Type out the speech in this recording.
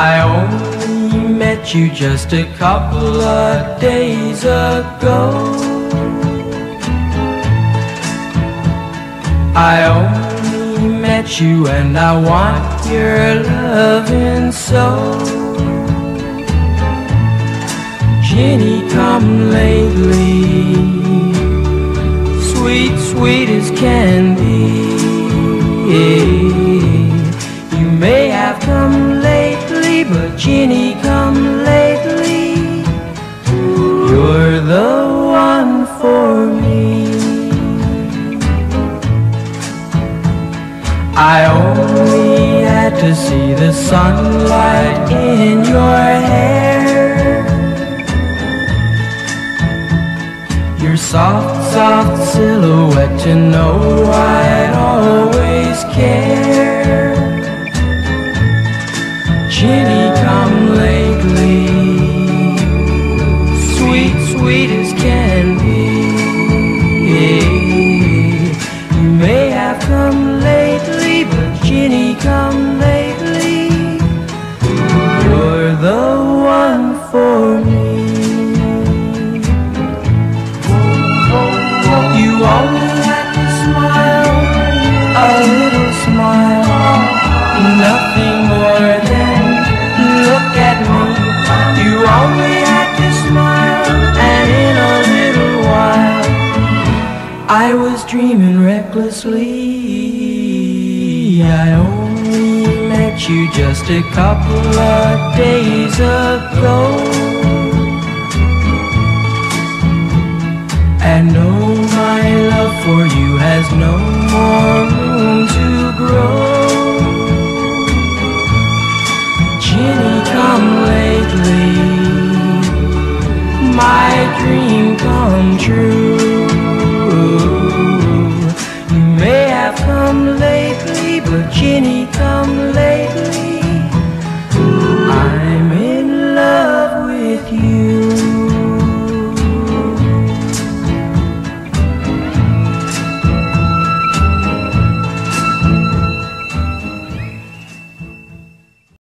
I only met you just a couple of days ago. I only met you and I want your loving so. Ginny, come lately, sweet, sweet as can be. You may have come lately, but Ginny, come lately. You're the one for me. I only had to see the sunlight in your hair, your soft, soft silhouette to know I'd always care. Ginny, come lately, sweet, sweet as can be. You may have come lately, but Ginny, come lately. You're the one for me. You only had to smile, a little smile, nothing more than look at me. You only had to smile, and in a little while I was dreaming recklessly. I only met you just a couple of days ago, and no, my love for you has no more